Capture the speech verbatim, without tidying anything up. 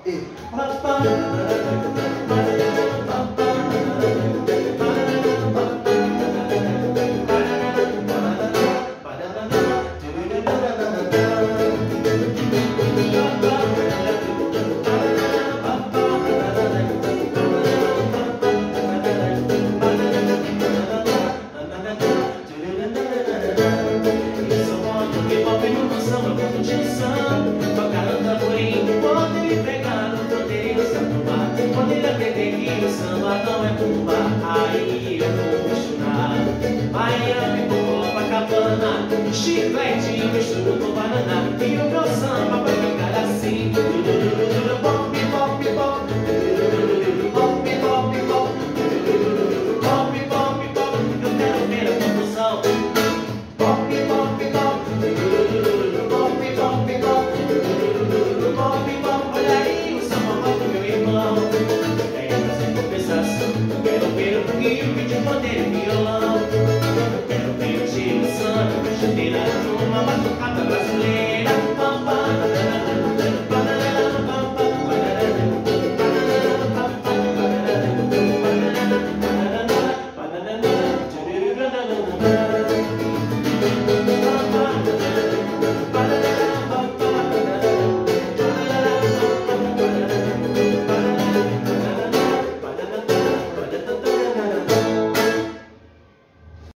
E samba não é tumba, aí eu vou chorar. Miami, Copacabana, chiclete, misturo com banana. E o meu samba vai ficar assim. Pop, pop, pop. Pop, pop, pop. Pop, pop, pop. Eu quero ver a confusão. Pop, pop, pop. Pop, pop, pop. Pop, pop. Olha aí o samba do meu irmão. Quero ver o pouquinho de poder e violão. Eu quero ver o Chico Samba, chuteira.